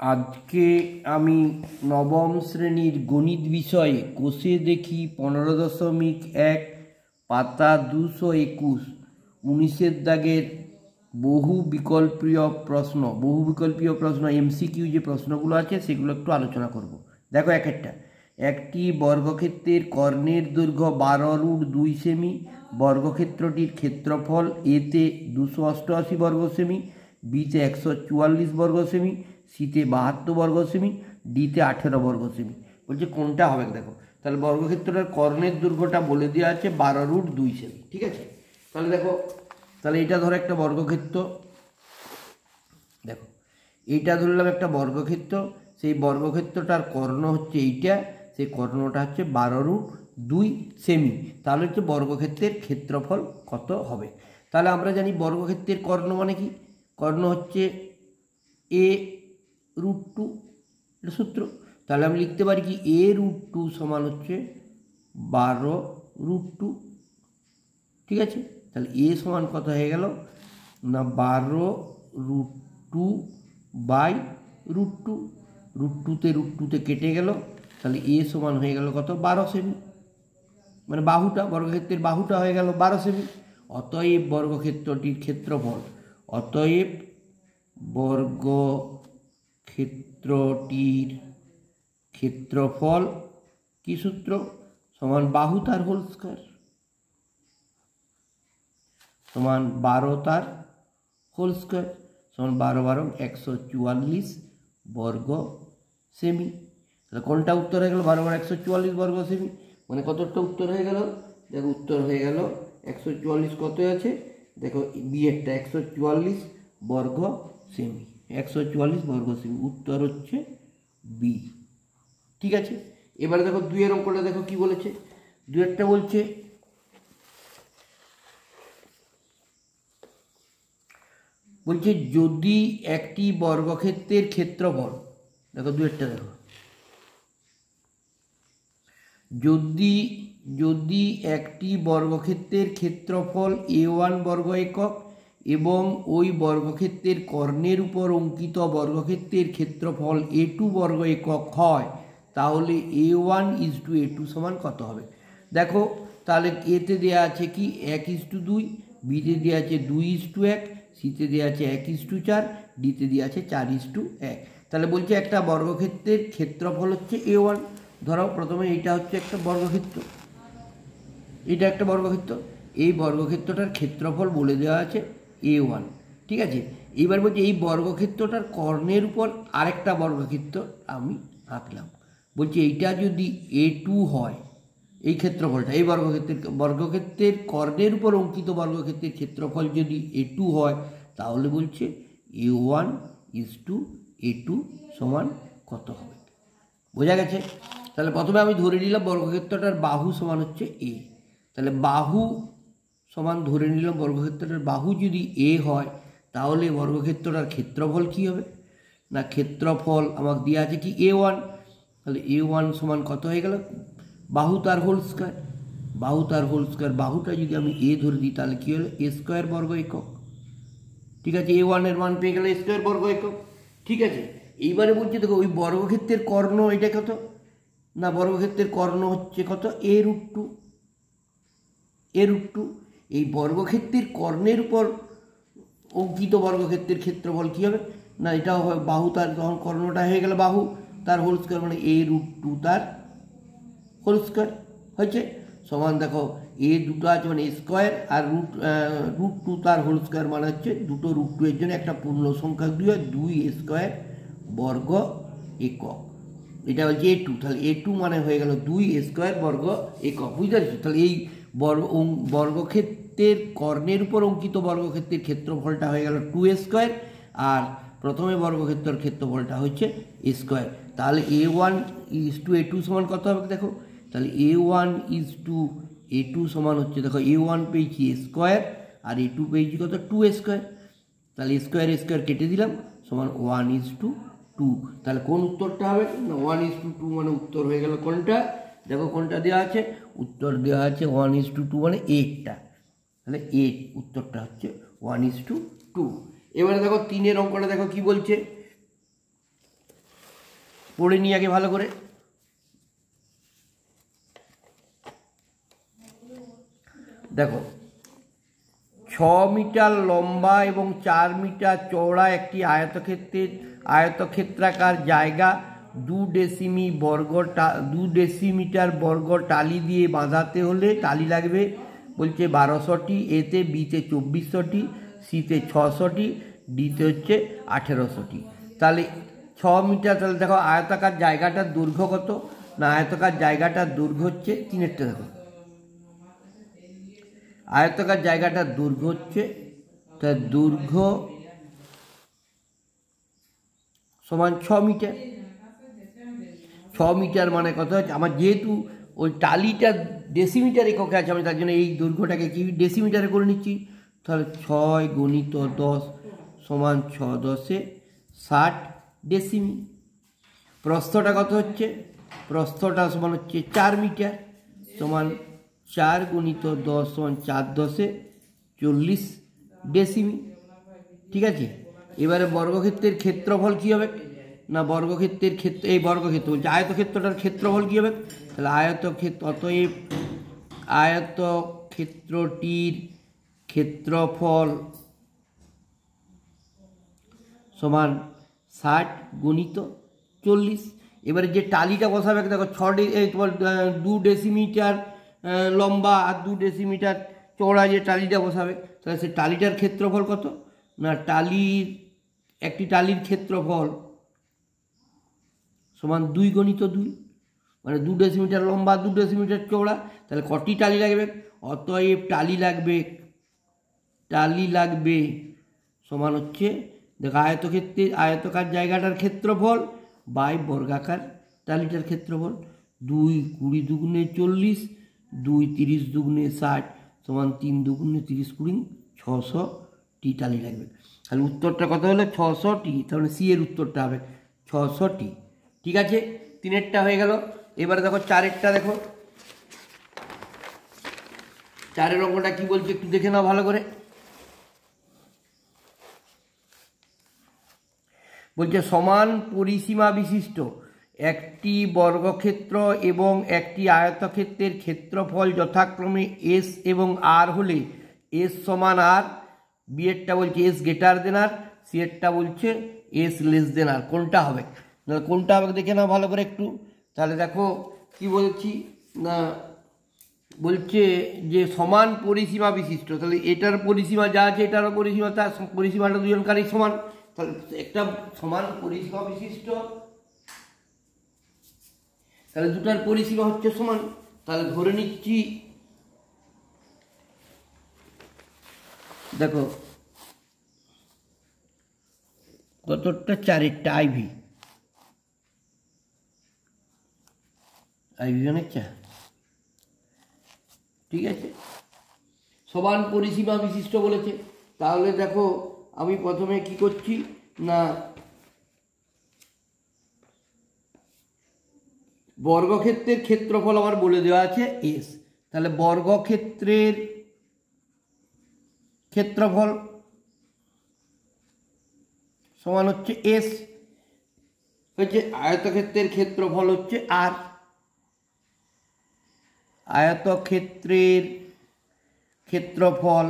আজকে আমি নবম শ্রেণীর গণিত বিষয়ে কোষে দেখি 15.1 পাতা 221 19 দাগের বহু বিকল্পীয় প্রশ্ন এমসিকিউ যে প্রশ্নগুলো আছে সেগুলো একটু আলোচনা করব। দেখো একটি বর্গক্ষেত্রের কর্ণের দৈর্ঘ্য 12√2 সেমি, বর্গক্ষেত্রটির ক্ষেত্রফল এতে 288 বর্গ সেমি, বিতে 144 বর্গ সেমি, সিতে 72 বর্গ সেমি, ডিতে 18 বর্গ সেমি। বলছে কোনটা হবে দেখো। তাহলে বর্গক্ষেত্রটার কর্ণের দৈর্ঘ্যটা বলে দেওয়া আছে 12√2 সেমি, ঠিক আছে। তাহলে দেখো, তাহলে এটা ধরো একটা বর্গক্ষেত্র, দেখো এইটা ধরলাম একটা বর্গক্ষেত্র, সেই বর্গক্ষেত্রটার কর্ণ হচ্ছে এইটা, সেই কর্ণটা হচ্ছে 12√2 সেমি। তাহলে হচ্ছে বর্গক্ষেত্রের ক্ষেত্রফল কত হবে। তাহলে আমরা জানি বর্গক্ষেত্রের কর্ণ মানে কি, কর্ণ হচ্ছে a√2, এটা সূত্র। তাহলে আমি লিখতে পারি কি a√2 সমান হচ্ছে 12√2, ঠিক আছে। তাহলে a সমান কত হয়ে গেল না 12√2/√2, √2 কেটে গেল, তাহলে a সমান হয়ে গেল কত 12 সেমি, মানে বাহুটা, বর্গক্ষেত্রের বাহুটা হয়ে গেল 12 সেমি। অতএব বর্গক্ষেত্রটির ক্ষেত্রফল, অতএব বর্গক্ষেত্রটির ক্ষেত্রফল কি সূত্র, সমান বাহু তার হোল স্কয়ার, সমান 12 তার হোল স্কয়ার, সমান 12 144 বর্গ সেমি। তাহলে কোনটা উত্তর হয়ে গেল 12 144 বর্গ সেমি, মানে কতটা উত্তর হয়ে গেল, দেখো উত্তর হয়ে গেল 144, কত আছে দেখো বি একটা 144 বর্গ সেমি, 144 বর্গ সেমি, উত্তর হচ্ছে বি, ঠিক আছে। এবারে দেখো 2 এর অঙ্কটা দেখো কি বলেছে। 2 একটা বলছে যদি একটি বর্গক্ষেত্রের ক্ষেত্রফল, দেখো 2 একটা দেখো, যদি একটি বর্গক্ষেত্রের ক্ষেত্রফল a1 বর্গ একক এবং ওই বর্গক্ষেত্রের কর্ণের উপর অঙ্কিত বর্গক্ষেত্রের ক্ষেত্রফল a2 বর্গ একক হয়, তাহলে a1:a2 সমান কত হবে। দেখো তাহলে এতে দেওয়া আছে কি 1:2, বিতে দেওয়া আছে 2:1, সিতে দেওয়া আছে 1:4, ডিতে দেওয়া আছে 4:1। তাহলে বলছে একটা বর্গক্ষেত্রের ক্ষেত্রফল হচ্ছে a1। ধরো প্রথমে এইটা হচ্ছে একটা বর্গক্ষেত্র, এটা একটা বর্গক্ষেত্র, এই বর্গক্ষেত্রটার ক্ষেত্রফল বলে দেওয়া আছে a1, ঠিক আছে। এইবার বলছে এই বর্গক্ষেত্রটার কর্ণের উপর আরেকটা বর্গক্ষেত্র আমি আঁকলাম, বলছে এইটা যদি a2 হয়, এই ক্ষেত্রফলটা, এই বর্গক্ষেত্রের কর্ণের উপর অঙ্কিত বর্গক্ষেত্রের ক্ষেত্রফল যদি a2 হয়, তাহলে বলছে a1:a2 সমান কত হবে, বোঝা গেছে। তাহলে প্রথমে আমি ধরে নিলাম বর্গক্ষেত্রটার বাহু সমান হচ্ছে a, তাহলে বাহু সমান ধরে নিলাম বর্গক্ষেত্রটার বাহু যদি a হয়, তাহলে বর্গক্ষেত্রটার ক্ষেত্রফল কি হবে না, ক্ষেত্রফল আমাকে দেওয়া আছে কি a1, তাহলে a1 সমান কত হয়ে গেল বাহু তার হোল স্কয়ার, বাহু তার হোল স্কয়ার, বাহুটা যদি আমি a ধরে দিই তাহলে কি হলো a স্কয়ার বর্গ একক, ঠিক আছে। a1 এর মান পেয়ে গেল a স্কয়ার বর্গ একক, ঠিক আছে। এইবারে বলছে দেখো ওই বর্গক্ষেত্রের কর্ণ এটা কত না, বর্গক্ষেত্রের কর্ণ হচ্ছে কত a√2, এই বর্গক্ষেত্রের কর্ণের উপর অঙ্কিত বর্গক্ষেত্রের ক্ষেত্রফল কি হবে না, এটাও হয় বাহু তার, যখন কর্ণটা হয়ে গেল বাহু তার হোল স্কয়ার, মানে a√2 তার হোল স্কয়ার হয়েছে, সমান দেখো a দুটো আছে মানে a স্কয়ার, আর √2 তার হোল স্কয়ার মানে হচ্ছে দুটো √2 এর জন্য একটা পূর্ণ সংখ্যা 2 হয়, 2a স্কয়ার বর্গ একক, এটা হচ্ছে a2। তাহলে a2 মানে হয়ে গেল 2a স্কয়ার বর্গ একক, বুঝতে পারছি। তাহলে এই বর্গক্ষেত্রের কর্ণের উপর অঙ্কিত বর্গক্ষেত্রের ক্ষেত্রফলটা হয়ে গেল 2a স্কয়ার, আর প্রথমে বর্গক্ষেত্রের ক্ষেত্রফলটা হচ্ছে a স্কয়ার। তাহলে a1:a2 সমান কত হবে দেখো, তাহলে a1:a2 সমান হচ্ছে দেখো a1 পেয়েছি a স্কয়ার আর a2 পেয়েছি কত 2a স্কয়ার, তাহলে স্কয়ার কেটে দিলাম, সমান 1:2। তাহলে কোন উত্তরটা হবে না 1:2, মানে উত্তর হয়ে গেল কোনটা, দেখো কোনটা দেওয়া আছে, উত্তর দেওয়া আছে 1:2 মানে 8টা, তাহলে 8 উত্তরটা হচ্ছে 1:2। এবারে দেখো 3 এর অঙ্কটা দেখো কি বলছে। পড়ে নিই আগে ভালো করে। দেখো 6 মিটার লম্বা এবং 4 মিটার চওড়া একটি আয়তক্ষেত্রাকার জায়গা 2 ডেসিমিটার বর্গ টালি দিয়ে বাঁধাতে হলে টালি লাগবে বলছে 1200টি, এতে বিতে 2400টি, সিতে 600টি, ডিতে হচ্ছে 1800টি। তাহলে 6 মিটার, তাহলে দেখো আয়তাকার জায়গাটার দৈর্ঘ্য কত না, আয়তাকার জায়গাটার দৈর্ঘ্য হচ্ছে 3-এরটা দেখো, আয়তাকার জায়গাটার দৈর্ঘ্য হচ্ছে, তার দৈর্ঘ্য সমান 6 মিটার। 6 মিটার মানে কত হচ্ছে, আমার যেহেতু ওই টালিটা ডেসিমিটার এককে আছে, আমি তার জন্য এই দৈর্ঘ্যটাকে কি ডেসিমিটারে করে নিচ্ছি। তাহলে 6 গুণিত 10 সমান 6 10 60 ডেসিমি। প্রস্থটা কত হচ্ছে, প্রস্থটা সমান হচ্ছে 4 মিটার, সমান 4 গুণিত 10 সমান 4 10 40 ডেসিমি। ঠিক আছে, এবারে বর্গক্ষেত্রের ক্ষেত্রফল কী হবে না, বর্গক্ষেত্রের ক্ষেত্র, এই বর্গক্ষেত্র বলছে আয়তক্ষেত্রটার ক্ষেত্রফল কী হবে, তাহলে অতএব আয়তক্ষেত্রটির ক্ষেত্রফল সমান 60 গুণিত 40। এবারে যে টালিটা বসাবে দেখো 2 ডেসিমিটার লম্বা আর 2 ডেসিমিটার চওড়া যে টালিটা বসাবে, তাহলে সে টালিটার ক্ষেত্রফল কত না, একটি টালির ক্ষেত্রফল সমান 2 গুণিত 2, মানে 2 ডেসিমিটার লম্বা 2 ডেসিমিটার চওড়া, তাহলে কটি টালি লাগবে, অতএব টালি লাগবে সমান হচ্ছে দেখো আয়তকার জায়গাটার ক্ষেত্রফল বাই বর্গাকার টালিটার ক্ষেত্রফল। 2 20 দুগুণে 40, 2 30 দুগুণে 60 সমান 3 দুগুণে 30 20 600টি টালি লাগবে। তাহলে উত্তরটা কত হলো 600টি, তাহলে সি এর উত্তরটা হবে 600টি। ঠিক আছে, 3-এরটা হয়ে গেল। এবারে দেখো 4-এরটা দেখো, 4-এর অঙ্কটা কি বলছে একটু দেখে নাও ভালো করে। বলছে সমান পরিসীমা বিশিষ্ট একটি বর্গক্ষেত্র এবং একটি আয়তক্ষেত্রের ক্ষেত্রফল যথাক্রমে এস এবং আর হলে এস সমান আর, বি এরটা বলছে S greater than R, C এরটা বলছে এস লেস দেন আর, কোনটা হবে দেখে নাও ভালো করে একটু। তাহলে দেখো কি বলছি না, বলছে যে সমান পরিসীমা বিশিষ্ট, তাহলে এটার পরিসীমা যা আছে এটারও পরিসীমা, তার পরিসীমাটা দুজনকারই সমান, তাহলে একটা সমান পরিসীমা বিশিষ্ট, তাহলে দুটার পরিসীমা হচ্ছে সমান। তাহলে ধরে নিচ্ছি দেখো কতটা 4-এরটা আইভি অনেকটা, ঠিক আছে, সমান পরিসীমা বিশিষ্ট বলেছে। তাহলে দেখো আমি প্রথমে কি করছি না, বর্গক্ষেত্রের ক্ষেত্রফল আমার বলে দেওয়া আছে এস, তাহলে বর্গক্ষেত্রের ক্ষেত্রফল সমান হচ্ছে এস, হচ্ছে আয়তক্ষেত্রের ক্ষেত্রফল হচ্ছে আর, আয়তক্ষেত্রের ক্ষেত্রফল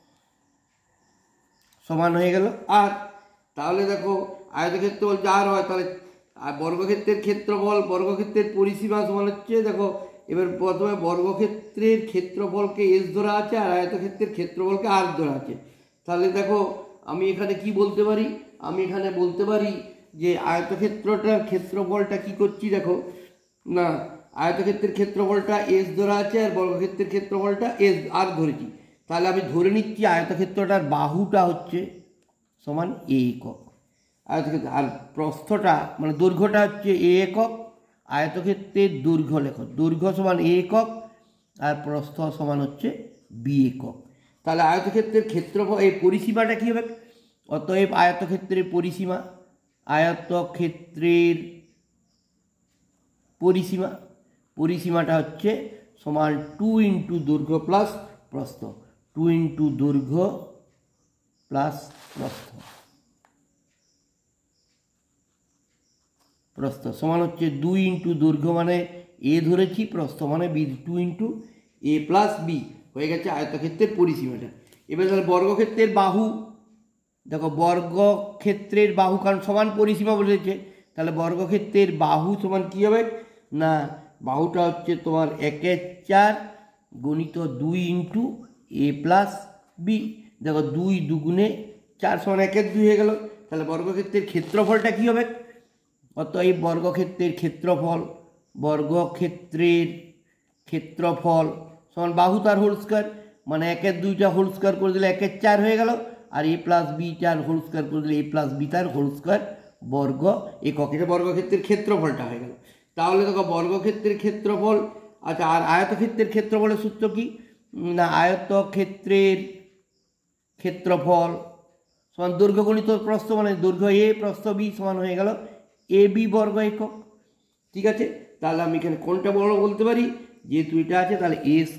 সমান হয়ে গেল আর। তাহলে দেখো আয়তক্ষেত্র বলছে আর হয়, তাহলে আর বর্গক্ষেত্রের ক্ষেত্রফল, বর্গক্ষেত্রের পরিসীমা সমান হচ্ছে দেখো, এবার প্রথমে বর্গক্ষেত্রের ক্ষেত্রফলকে এস ধরা আছে আর আয়তক্ষেত্রের ক্ষেত্রফলকে আর ধরা আছে। তাহলে দেখো আমি এখানে কি বলতে পারি, আমি এখানে বলতে পারি যে আয়তক্ষেত্রটার ক্ষেত্রফলটা কি করছি দেখো না, আয়তক্ষেত্রের ক্ষেত্রফলটা এস ধরা আছে আর বর্গক্ষেত্রের ক্ষেত্রফলটা এস আর ধরেছি। তাহলে আমি ধরে নিচ্ছি আয়তক্ষেত্রটার বাহুটা হচ্ছে সমান এ একক, আয়তক্ষেত্র আর প্রস্থটা মানে দৈর্ঘ্যটা হচ্ছে এ একক, আয়তক্ষেত্রের দৈর্ঘ্য লেখ, দৈর্ঘ্য সমান এ একক আর প্রস্থ সমান হচ্ছে বি একক। তাহলে আয়তক্ষেত্রের ক্ষেত্রফল এই পরিসীমাটা কী হবে, অতএব আয়তক্ষেত্রের পরিসীমা, আয়তক্ষেত্রের পরিসীমাটা হচ্ছে সমান 2 ইন্টু দৈর্ঘ্য প্লাস প্রস্থ, 2 ইন্টু দৈর্ঘ্য প্লাস প্রস্থ, প্রস্থ সমান হচ্ছে 2 ইন্টু দৈর্ঘ্য মানে এ ধরেছি, প্রস্থ মানে B, 2 into A plus B হয়ে গেছে আয়তক্ষেত্রের পরিসীমাটা। এবার তাহলে বর্গক্ষেত্রের বাহু, দেখো বর্গক্ষেত্রের বাহু কারণ সমান পরিসীমা বলেছে, তাহলে বর্গক্ষেত্রের বাহু সমান কী হবে না বাহুটা হচ্ছে তোমার 1/4 গণিত 2 ইন্টু এ প্লাস বি। দেখো 2 দুগুণে 4 সমান 1/2 হয়ে গেল। তাহলে বর্গক্ষেত্রের ক্ষেত্রফলটা কী হবে? অতএব বর্গক্ষেত্রের ক্ষেত্রফল সমান বাহু তার হোল স্কয়ার, মানে 1/2টা হোল স্কয়ার করে দিলে 1/4 হয়ে গেল, আর এ প্লাস বি তার হোল স্কয়ার করে দিলে এ প্লাস বি তার হোল স্কয়ার বর্গ একক। এটা বর্গক্ষেত্রের ক্ষেত্রফলটা হয়ে গেল। তাহলে দেখো বর্গক্ষেত্রের ক্ষেত্রফল, আচ্ছা আর আয়তক্ষেত্রের ক্ষেত্রফলের সূত্র কি না আয়তক্ষেত্রের ক্ষেত্রফল সমান দৈর্ঘ্য গুণিত প্রস্থ, মানে দৈর্ঘ্য এ প্রস্থ বি সমান হয়ে গেল এ বি বর্গ একক। ঠিক আছে, তাহলে আমি এখানে কোনটা বড় বলতে পারি, যেহেতু এটা আছে তাহলে এস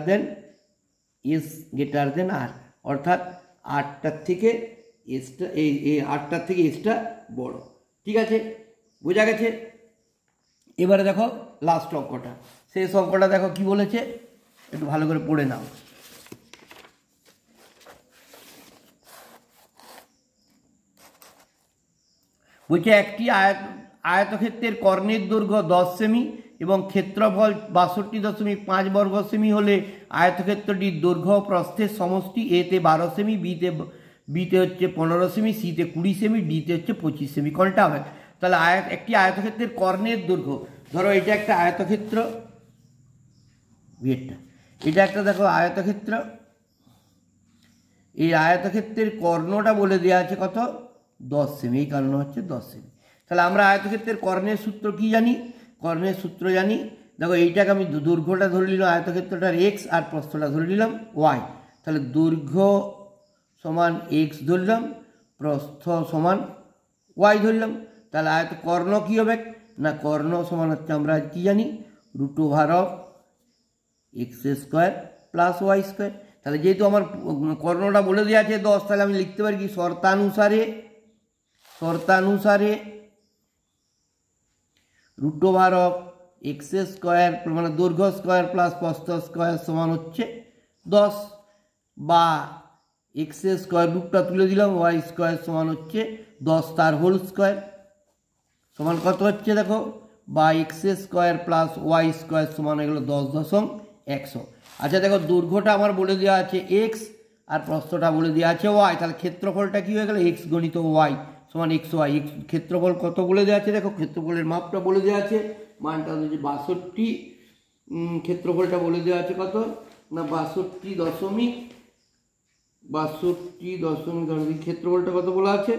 গ্রেটার দেন আর, অর্থাৎ 8টার থেকে এসটা এই 8টার থেকে এসটা বড়। ঠিক আছে, বোঝা গেছে। এবারে দেখো লাস্ট অঙ্কটা, শেষ অঙ্কটা দেখো কি বলেছে, একটু ভালো করে পড়ে নাও। বলছে একটি আয়তক্ষেত্রের কর্ণের দৈর্ঘ্য 10 সেমি এবং ক্ষেত্রফল 62.5 বর্গ সেমি হলে আয়তক্ষেত্রটির দৈর্ঘ্য প্রস্থের সমষ্টি এতে 12 সেমি, বিতে হচ্ছে 15 সেমি, সিতে 20 সেমি, ডিতে হচ্ছে 25 সেমি। কোনটা হবে? তাহলে একটি আয়তক্ষেত্রের কর্ণের দৈর্ঘ্য, ধরো এটা একটা আয়তক্ষেত্র, এটা একটা দেখো আয়তক্ষেত্র, এই আয়তক্ষেত্রের কর্ণটা বলে দেওয়া আছে কত 10 সেমি, এই কারণ হচ্ছে 10 সেমি। তাহলে আমরা আয়তক্ষেত্রের কর্ণের সূত্র কি জানি? কর্ণের সূত্র জানি, দেখো এইটাকে আমি দৈর্ঘ্যটা ধরে নিলাম আয়তক্ষেত্রটার এক্স আর প্রস্থটা ধরে নিলাম ওয়াই। তাহলে দৈর্ঘ্য সমান এক্স ধরলাম, প্রস্থ সমান ওয়াই ধরলাম। তাহলে কর্ণ কী হবে না কর্ণ সমান হচ্ছে আমরা কি জানি √x² প্লাস ওয়াই স্কোয়ার। তাহলে যেহেতু আমার কর্ণটা বলে দেওয়া আছে 10, তাহলে আমি লিখতে পারি কি শর্তানুসারে √x² মানে দৈর্ঘ্য স্কোয়ার প্লাস প্রস্থ স্কোয়ার সমান হচ্ছে 10, বা x² রুটটা তুলে দিলাম y² সমান হচ্ছে 10 তার হোল স্কোয়ার সমান কত হচ্ছে দেখো, বা x² প্লাস y² সমান হয়ে গেল 10.100। আচ্ছা দেখো দৈর্ঘ্যটা আমার বলে দেওয়া আছে এক্স আর প্রস্থটা বলে দেওয়া আছে ওয়াই, তাহলে ক্ষেত্রফলটা কি হয়ে গেল এক্স গণিত ওয়াই সমান এক্স ওয়াই। ক্ষেত্রফল কত বলে দেওয়া আছে দেখো, ক্ষেত্রফলের মাপটা বলে দেওয়া আছে, মানটা হচ্ছে 62, ক্ষেত্রফলটা বলে দেওয়া আছে কত না 62 দশমিক, ক্ষেত্রফলটা কত বলা আছে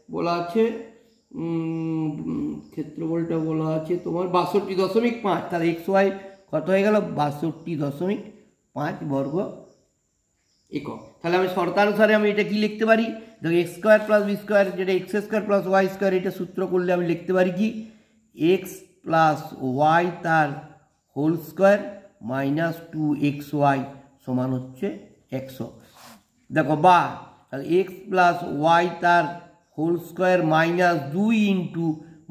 ক্ষেত্রফলটা বলা আছে তোমার 62.5, তাহলে এক্স ওয়াই কত হয়ে গেল 62.5 বর্গ একক। তাহলে আমি শর্তানুসারে আমি এটা কি লিখতে পারি, দেখো x² প্লাস b² যেটা x² প্লাস y², এটা সূত্র করলে আমি লিখতে পারি কি x প্লাস ওয়াই তার হোল স্কোয়ার মাইনাস 2xy সমান হচ্ছে 100। দেখো বা তাহলে x প্লাস ওয়াই তার হোল স্কোয়ার মাইনাস 2 ইন্টু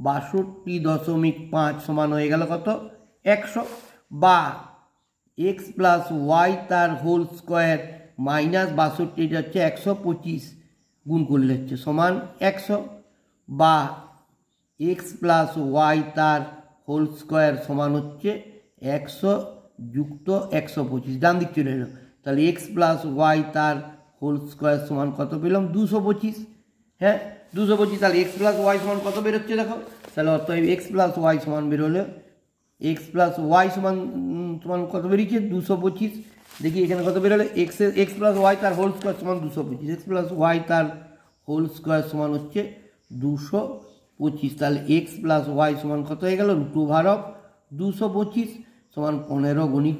62.5 সমান হয়ে গেল কত 100, বা x প্লাস ওয়াই তার হোল স্কোয়ার মাইনাস 62, এটা হচ্ছে 125 গুণ করলে হচ্ছে সমান 100, বা x প্লাস ওয়াই তার হোল স্কোয়ার সমান হচ্ছে 100 যুক্ত 125, ডান দিক চলে এলো। তাহলে x প্লাস ওয়াই তার হোল স্কোয়ার সমান কত পেলাম 225, হ্যাঁ 225। তাহলে x প্লাস ওয়াই সমান কত বেরোচ্ছে দেখো, তাহলে অতএব x প্লাস ওয়াই সমান বেরোলে x প্লাস ওয়াই সমান কত বেরিয়েছে 225। দেখি এখানে কত বেরোলে x প্লাস ওয়াই তার হোল স্কোয়ার সমান 225, x প্লাস ওয়াই তার হোল স্কোয়ার সমান হচ্ছে 225। তাহলে x প্লাস ওয়াই সমান কত হয়ে গেল √225 সমান 15 গণিত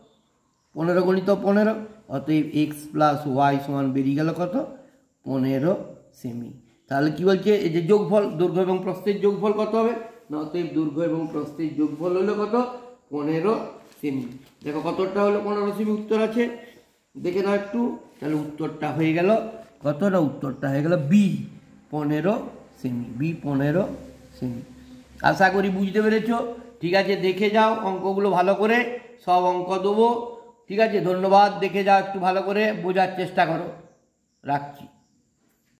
15, অতএব x প্লাস ওয়াই সমান বেরিয়ে গেল কত 15 সেমি। তাহলে কি বলছে এই যে যোগফল দৈর্ঘ্য এবং প্রস্থের যোগফল কত হবে না, অতএব দৈর্ঘ্য এবং প্রস্থের যোগফল হলো কত 15 সেমি। দেখো কতটা হলো 15 সেমি উত্তর আছে, দেখে নাও একটু। তাহলে উত্তরটা হয়ে গেল কত না, উত্তরটা হয়ে গেল বি 15 সেমি, বি 15 সেমি। আশা করি বুঝতে পেরেছো। ঠিক আছে, দেখে যাও অঙ্কগুলো ভালো করে, সব অঙ্ক দেবো। ঠিক আছে, ধন্যবাদ। দেখে যাও, একটু ভালো করে বোঝার চেষ্টা করো। রাখছি।